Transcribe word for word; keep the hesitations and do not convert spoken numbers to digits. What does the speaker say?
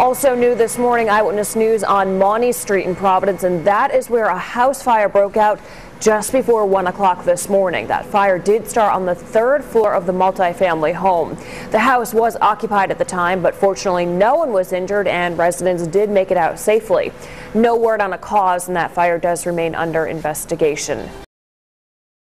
Also new this morning, Eyewitness News on Mawney Street in Providence, and that is where a house fire broke out just before one o'clock this morning. That fire did start on the third floor of the multifamily home. The house was occupied at the time, but fortunately no one was injured and residents did make it out safely. No word on a cause, and that fire does remain under investigation.